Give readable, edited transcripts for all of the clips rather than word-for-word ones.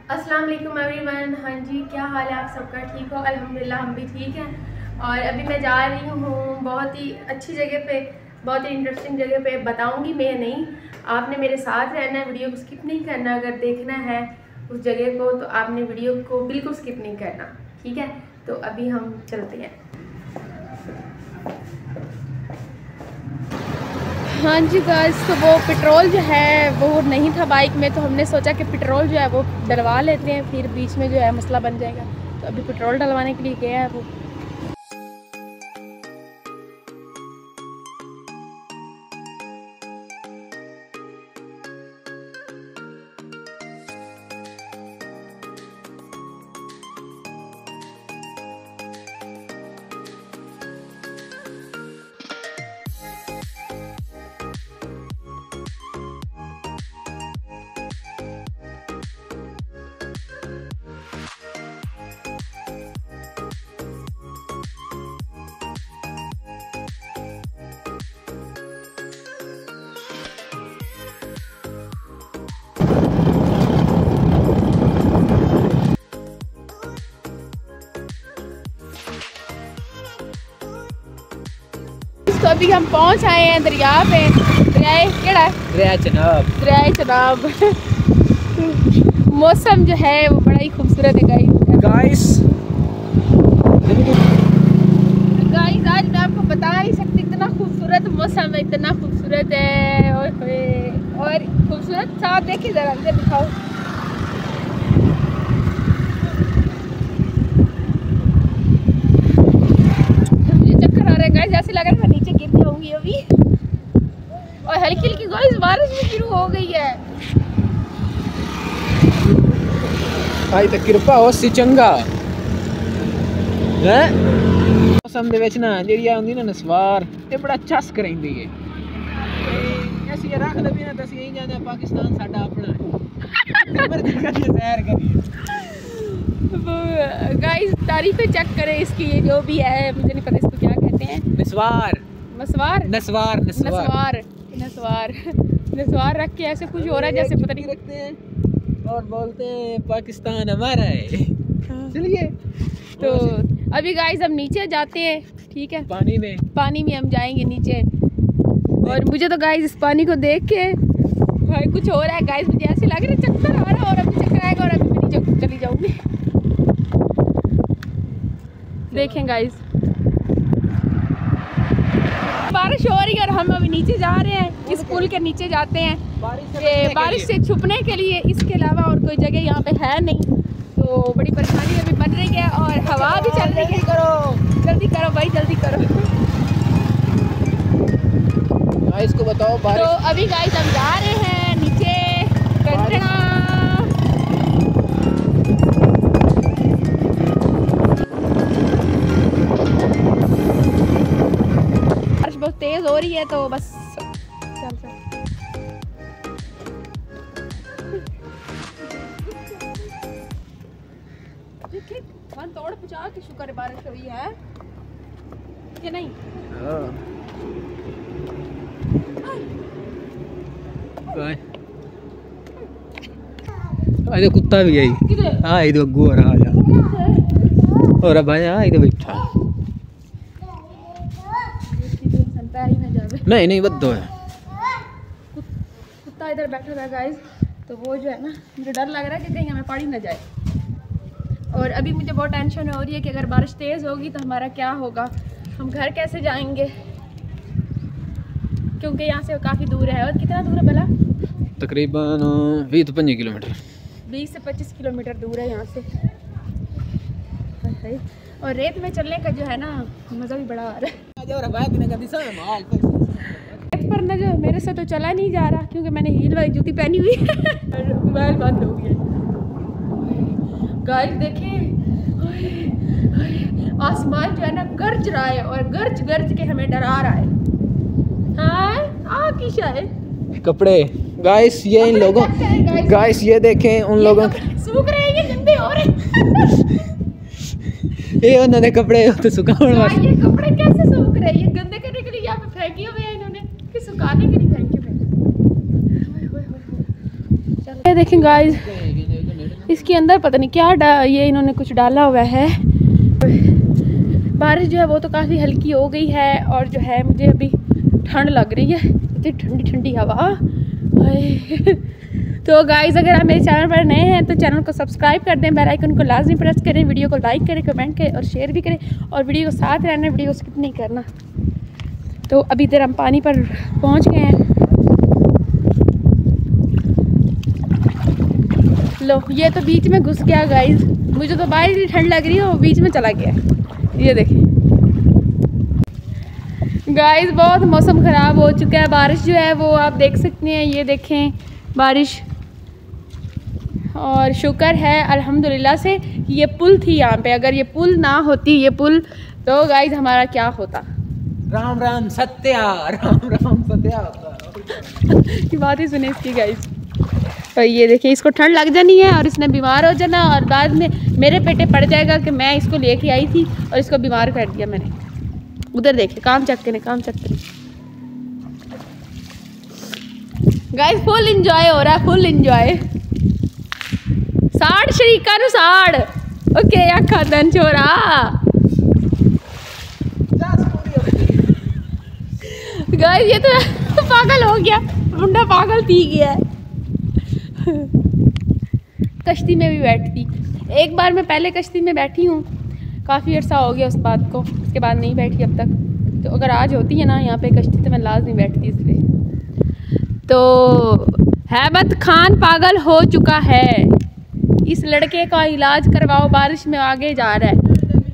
अस्सलाम वालेकुम एवरीवन। हाँ जी, क्या हाल है आप सबका? ठीक हो? अल्हम्दुलिल्लाह हम भी ठीक हैं। और अभी मैं जा रही हूँ बहुत ही अच्छी जगह पे, बहुत ही इंटरेस्टिंग जगह पे। बताऊँगी मैं नहीं, आपने मेरे साथ रहना है, वीडियो को स्किप नहीं करना। अगर देखना है उस जगह को तो आपने वीडियो को बिल्कुल स्किप नहीं करना, ठीक है? तो अभी हम चलते हैं। हाँ जी गाइस, तो वो पेट्रोल जो है वो नहीं था बाइक में, तो हमने सोचा कि पेट्रोल जो है वो डलवा लेते हैं, फिर बीच में जो है मसला बन जाएगा। तो अभी पेट्रोल डलवाने के लिए गया है वो। तो अभी हम पहुंच आए हैं दरिया पे। दरिया चनाब। मौसम जो है वो बड़ा ही खूबसूरत है गाइस। आज मैं आपको बता नहीं सकती, इतना खूबसूरत मौसम है, इतना खूबसूरत है। और खूबसूरत साथ देखिए, जरा अंदर दिखाओ। जैसे लग रहा है मैं नीचे गिर जाऊंगी अभी। और हल्की हल्की गाइस बारिश भी शुरू हो गई है। आज तक कृपा हो सी चंगा है मौसम दे विच ना जेड़ी आंदी ना नसवार ये बड़ा चस करैंदी है। ऐसी रख ले बिना तसी यही जाने पाकिस्तान साडा अपना है। मर्जी करिए सैर करिए। गाइस तारीफें चेक करें इसकी, ये जो भी है मुझे नहीं पता इसको क्या कहते हैं। नसवार रख के ऐसे कुछ हो रहा है जैसे पता नहीं रखते हैं और बोलते हैं पाकिस्तान हमारा है। चलिए तो अभी गाइस हम नीचे जाते हैं, ठीक है? पानी में हम जाएंगे नीचे। और मुझे तो गाइस इस पानी को देख के भाई कुछ हो रहा है गाइस, मुझे ऐसे लग रहा है चक्कर आ रहा है। और अभी चक्कर आएगा और अभी मैं नीचे चली जाऊंगी। देखें गाइस, बारिश हो रही है और हम अभी नीचे जा रहे हैं। इस पुल के नीचे जाते हैं। बारिश से छुपने के लिए, इसके अलावा और कोई जगह यहाँ पे है नहीं, तो बड़ी परेशानी अभी बन रही है। और हवा भी चल रही है। जल्दी करो भाई, जल्दी करो। गाइस को बताओ बारिश। तो अभी गाइस हम जा रहे हैं नीचे कंटना। बहुत तेज हो रही है तो बस चल तोड़ पुचा के शुक्र बारिश हुई है कि नहीं। अरे कुत्ता भी आई। हाँ इधर अगू रहा जा और भाई हाँ इधर बैठा नहीं बद्दो है। कुत्ता इधर बैठा था गाइस, तो वो जो है ना, मुझे डर लग रहा है कि कहीं हमें पड़ी ना जाए। और अभी मुझे बहुत टेंशन हो रही है कि अगर बारिश तेज़ होगी तो हमारा क्या होगा, हम घर कैसे जाएंगे, क्योंकि यहाँ से काफ़ी दूर है। और कितना दूर है भला? तकरीबन 20-25 किलोमीटर। 20 से 25 किलोमीटर दूर है यहाँ से। और रेत में चलने का जो है ना मज़ा भी बड़ा आ रहा है। पर ना जो मेरे से तो चला नहीं जा रहा, क्योंकि मैंने हील वाली जूती पहनी हुई है और मोबाइल बंद हो गया। गाइस देखें, आसमान जो है ना गरज रहा है और गरज गरज के हमें डरा रहा है। हाँ किशा है कपड़े गाइस, ये इन लोगों गाइस ये देखें उन लोगों सूख रहे हैं, ये गंदे हो रहे हैं। ये उन्होंने कपड़े तो सुखाने वाले। ये कपड़े कैसे सूख रहे हैं? ये गंदे करने के लिए यहाँ पे फेंके हुए हैं इन्होंने, कि सुखाने के लिए फेंके हुए। चलो ये देखें गाइस, इसके अंदर पता नहीं क्या ये इन्होंने कुछ डाला हुआ है। बारिश जो है वो तो काफ़ी हल्की हो गई है और जो है मुझे अभी ठंड लग रही है, इतनी ठंडी ठंडी हवा। तो गाइज़ अगर आप मेरे चैनल पर नए हैं तो चैनल को सब्सक्राइब कर दें, बेल आइकन को लाजमी प्रेस करें, वीडियो को लाइक करें, कमेंट करें और शेयर भी करें और वीडियो को साथ रहना, वीडियो को स्किप नहीं करना। तो अभी इधर हम पानी पर पहुंच गए हैं। लो ये तो बीच में घुस गया गाइज़, मुझे तो बाहर इतनी ठंड लग रही है, वो बीच में चला गया। ये देखिए गाइज़ बहुत मौसम ख़राब हो चुका है, बारिश जो है वो आप देख सकते हैं, ये देखें बारिश। और शुक्र है अल्हम्दुलिल्लाह से कि ये पुल थी यहाँ पे, अगर ये पुल ना होती ये पुल तो गाइज़ हमारा क्या होता। राम राम सत्या, राम राम सत्या ये बात ही सुने इसकी गाइज़। और ये देखिए इसको ठंड लग जानी है और इसने बीमार हो जाना और बाद में मेरे पेटे पड़ जाएगा कि मैं इसको लेके आई थी और इसको बीमार कर दिया मैंने। उधर देखिए काम चेक करें, काम चेक करें गाइस, फुल इंजॉय हो रहा है, फुल इंजॉय। साड़ शरीका नु साड़ ओके आखा दन छोरा। गाइस ये तो पागल हो गया, मुंडा पागल थी गया है। कश्ती में भी बैठती, एक बार मैं पहले कश्ती में बैठी हूँ, काफ़ी अर्सा हो गया उस बात को, उसके बाद नहीं बैठी अब तक। तो अगर आज होती है ना यहाँ पे कश्ती तो मैं लाजमी बैठती इसलिए। तो हैबत खान पागल हो चुका है, इस लड़के का इलाज करवाओ, बारिश में आगे जा रहा है।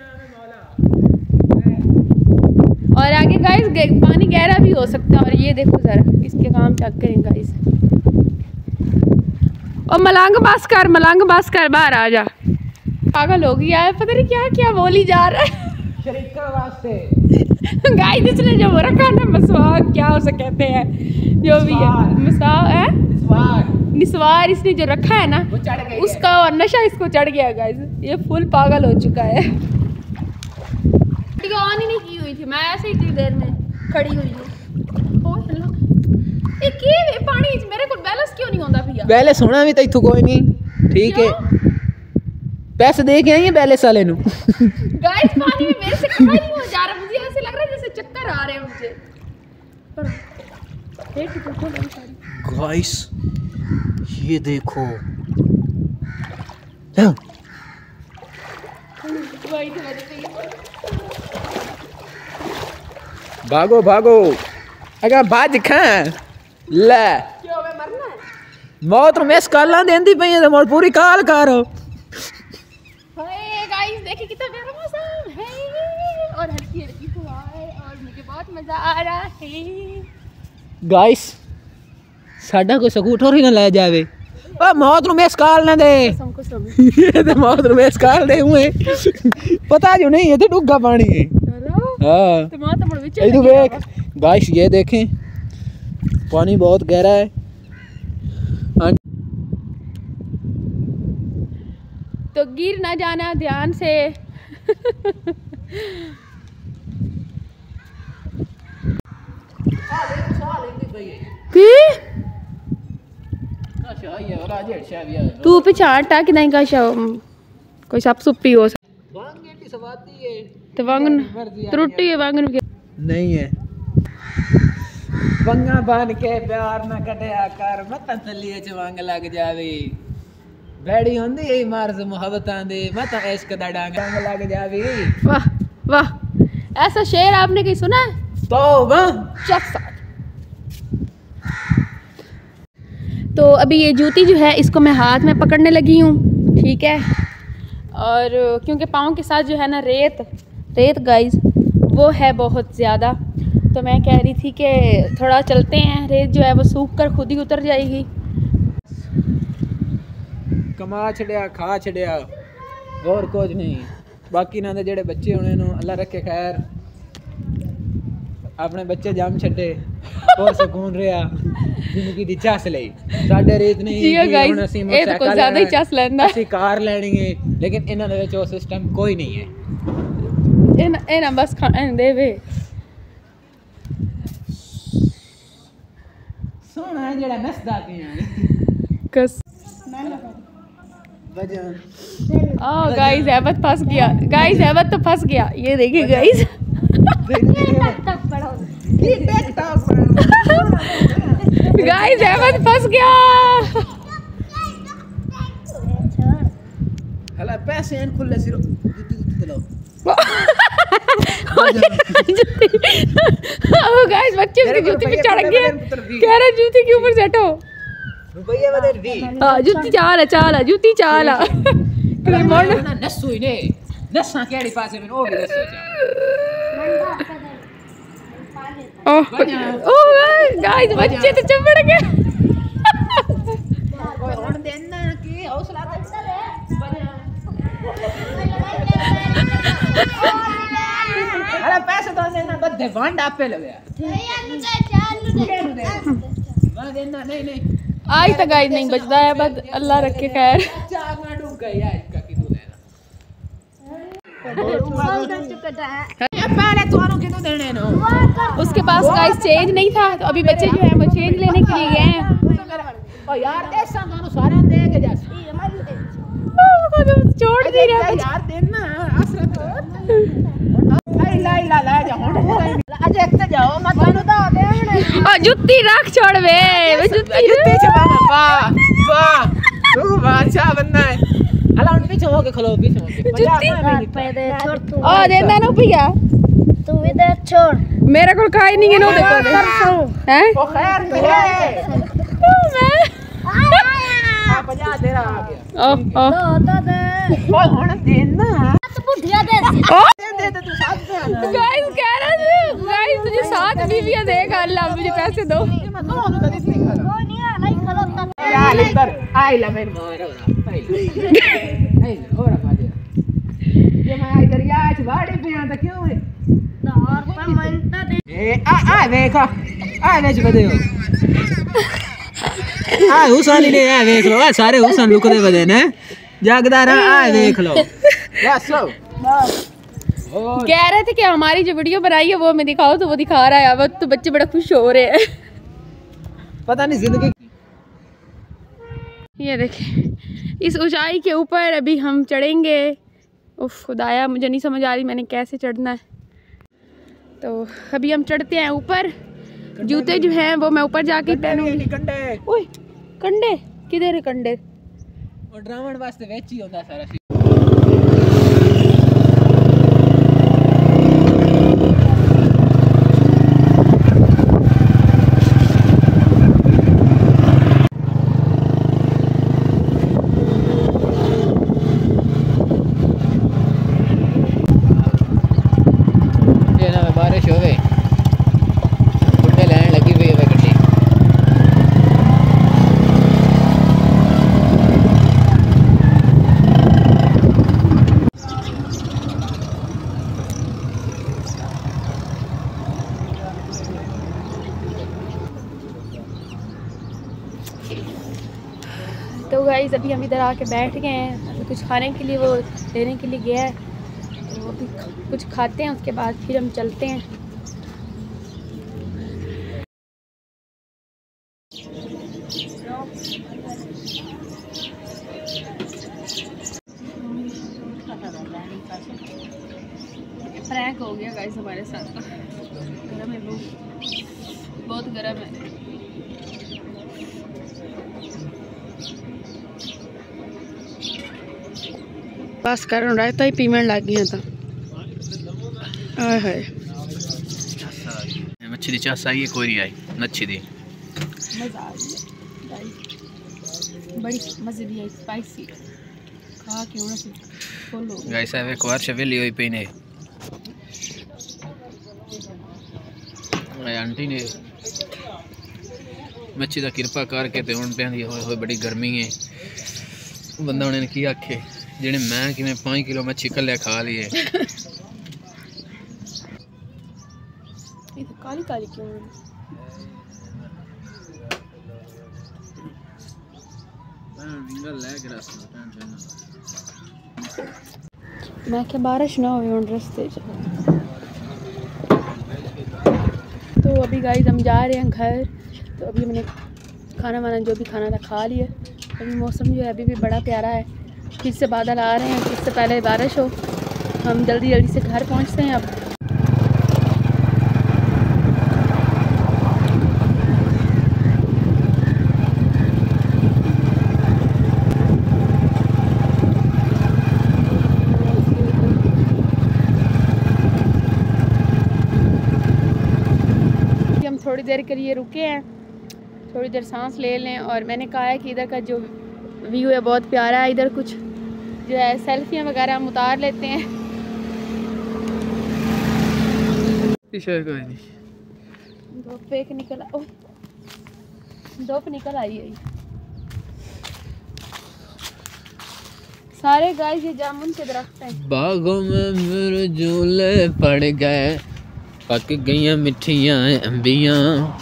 और आगे गाइस पानी गहरा भी हो सकता है। और ये देखो ज़रा इसके काम चेक करें गाइस। और मलंग बस कर बाहर आ जा, पागल हो गया है, पता नहीं क्या क्या बोली जा रहा है। शरीका वास्ते गाइस इसने जो वो रखा ना मसवाक, क्या उसे कहते हैं जो भी है निस्वार, इसने जो रखा है ना उसका और नशा इसको चढ़ गया गाइस, ये फुल पागल हो चुका है। ऑन ही नहीं की हुई थी, मैं ऐसे ही इतनी देर में खड़ी हुई हूँ। पानी मेरे को बैलेंस क्यों नहीं होता भैया? बैलेंस होना भी तो कोई नहीं, ठीक है पैसे दे के आई है बैलेंस वाले नु। गाइस पानी में मेरे से खड़ा नहीं हो जा रहा, मुझे ऐसे लग रहा है जैसे चक्कर आ रहे हैं मुझे। गाइस ये देखो, भागो भागो, अगर बाज खा ले क्यों मैं मरना है? मौत में काला देंदी पई है तो पूरी काल करो। हाय गाइस देखिए कितना प्यारा मौसम है और हल्की हल्की हवा है और मुझे बहुत मजा आ रहा है। गाइस साडा कोई स्कूटर ही ना ले जावे, ओ मौत नु मेस काल ना दे। ये तो मौत नु मेस काल दे हुए पता जो नहीं, ये तो डूगा पानी है। हां तो मौत में विच इधर देख गाइस, ये देखें पानी बहुत गहरा है। तो गिर ना जाना ध्यान से। तू पिछाड़ कि नहीं का कोई सब सुप्पी हो तो वांगन त्रुटि है, वांगन नहीं है। बंगा बन के प्यार न कटिया कर, मत तलिए च वांग लग जावे। बैड़ी होंदी यही मार्ज मोहब्बतां दे, मत इश्क दा डांग लग जावे। वाह वाह, ऐसा शेर आपने कहीं सुना है? तौबा। तो अभी ये जूती जो है इसको मैं हाथ में पकड़ने लगी हूँ, ठीक है। और क्योंकि पाँव के साथ जो है ना रेत गाइस वो है बहुत ज़्यादा, तो मैं कह रही थी कि थोड़ा चलते हैं, रेत जो है वो सूख कर खुद ही उतर जाएगी। कमा छड़िया खा छड़िया और कुछ नहीं। बाकी ना जेड़े बच्चे होने नु अल्लाह रखे खैर, अपने बच्चे जम छड़े और सुकून रहा जिंदगी दी चस लई। साडे रेत नहीं हुण असीं मोटरसाइकिल ज़्यादा ही चस लैंदा, असीं कार लैनी है, लेकिन इन्हां दे विच ओ सिस्टम कोई नहीं है। इन्हां बस खाण देवे सोना जेड़ा नसदा पिया कस ओह गाइस अहमद फंस गया, गाइस अहमद तो फंस गया, ये देखिए गाइस। गाइस अहमद फंस गया। हला पैसे हैं खुले सिरो गाइस बच्चे उसकी जूती पे चढ़ गए, कह रहे जूती के ऊपर बैठो। रुपया बदल भी हां जूती चाल है जूती चाल है। नसो ही ने नसा केड़ी पासे में ओ भी दसो ओह गाइस बच्चे तो चपड़ गए। ओए हुन देना की हौसला अरे पैसे तो देना बदे वांड आपे लगे मैं देना नहीं आज तक गाइस नहीं बचता है, बस अल्लाह रखे खैर। चार में डूब गया इसका की तू देना पहले तोरो कितो देने नो उसके पास गाइस चेंज नहीं था, तो अभी बच्चे जो है वो चेंज लेने के लिए गए हैं। ओ यार देसा दोनों सारे दे के जा छोड़ दे रहा यार देना आसरा ला जा हुन आज एक जाओ मत नु दा दे ओ जुत्ती रख छोड़ बे जुत्ती छवा वाह वाह तू बादशाह बनना है। हला उन पीछे होके खलो पीछे होके जुत्ती पे दे छोड़ तू ओ देना नो भैया तू इधर छोड़ मेरे को खाई नहीं है नो देखो हैं ओ खैर है मैं आ 50 तेरा आ गया ओ दे ओ हुन देना तू बुढ़िया दे दे तू साथ में गाइस कह रहा है गाइस तुझे 7 बीवियां देगा अल्लाह, मुझे पैसे दो। कोई नहीं है नहीं खलोता यार इधर आई ला मेरे मारो आई और बाजे ये मैं इधर याच बाड़ी पे आता क्यों है और पर मनता दे ए आ देखो आ देख बदे हो आ हुसैन ने आ देख लो आ सारे हुसैन लुकदे बदे ने जागदार आ देख लो बस लो कह रहे थे कि हमारी जो वीडियो बनाई है वो हमें दिखाओ, तो वो दिखा रहा है। अब तो बच्चे बड़ा खुश हो रहे हैं। पता नहीं जिंदगी ये देखिए इस ऊंचाई के ऊपर अभी हम चढ़ेंगे। उफ खुदाया मुझे नहीं समझ आ रही मैंने कैसे चढ़ना है। तो अभी हम चढ़ते हैं ऊपर। जूते जो हैं वो मैं ऊपर जाके पहनूंगी। कंडे ओए कंडे किधर है कंडे? और ड्रामन वास्ते वेच ही होता सारा। बारिश हो गई गुड्डे लैन लगी हुई है गड्डी। तो गाइस अभी हम इधर आके बैठ गए हैं। अभी कुछ खाने के लिए वो लेने के लिए गया है, तो अभी कुछ खाते हैं उसके बाद फिर हम चलते हैं। फ्रैंक हो गया गाइस हमारे साथ। गर्म है बहुत गर्म है। बस कर रहा है तो ही पेमेंट लग गया था। हाय मच्छी दी चास आई है कोई नहीं आई नच्छी दी मज़ा आ गया बड़ी मज़े दी है स्पाइसी खा के होना से फुल हो गया गाइस है एक बार शवेली हुई पीने आंटी ने मच्छी का किरपा करके ते हुण पैंदी होए बड़ी गर्मी है बंदा उन्हें की आखे जिन्हें मैं कि 5 किलो मच्छी कल्ले खा ली है। ये तो काली काली क्यों है? मैं क्या बारिश ना हो रास्ते तो अभी गाइस हम जा रहे हैं घर। तो अभी मैंने खाना वाना जो भी खाना था खा लिया। अभी मौसम जो है अभी भी बड़ा प्यारा है। फिर से बादल आ रहे हैं, फिर से पहले बारिश हो। हम जल्दी जल्दी से घर पहुंचते हैं अब। हम थोड़ी देर के लिए रुके हैं, थोड़ी देर सांस ले लें। और मैंने कहा है कि इधर का जो व्यू है बहुत प्यारा है। इधर कुछ जो है सेल्फियाँ वगैरह हम उतार लेते हैं। धूप एक निकल धूप निकल आई है। सारे गाइस ये जामुन के दरख्त हैं। बागों में मेरे झूले पड़ गए, पक गई मिठियाँ अंबियाँ,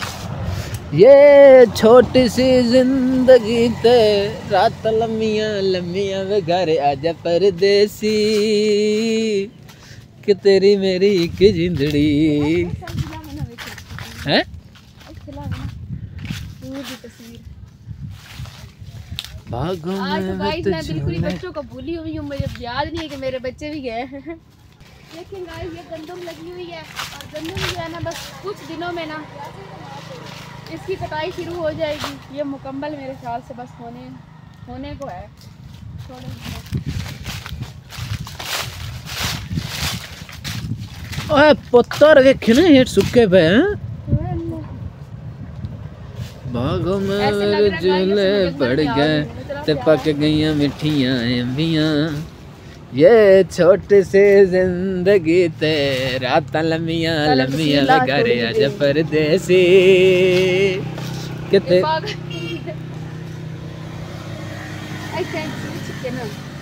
ये छोटी सी जिंदगी ते रात लम्मियाँ लम्मियाँ वे घर आजा परदेसी, कि तेरी मेरी एक जिंदड़ी है। बागों आज तो में गाइस मैं बिल्कुल ही बच्चों को भूली हुई हूँ, मुझे याद नहीं है कि मेरे बच्चे भी गए हैं। लेकिन गाइस ये गंदम लगी हुई है और गंदम जो है ना बस कुछ दिनों में ना इसकी कटाई शुरू हो जाएगी। ये मुकम्मल मेरे ख्याल से बस होने को है। ओए पुत्तर देखे ना ये सुखे पे हैं। बागों में मेरे झूले पड़ गए ते पक गई मिठियाँ अंबियाँ, ये छोटी सी जिंदगी ते रात लम्मियाँ लम्मियाँ घर आजा परदेसी, किते I can't switch it,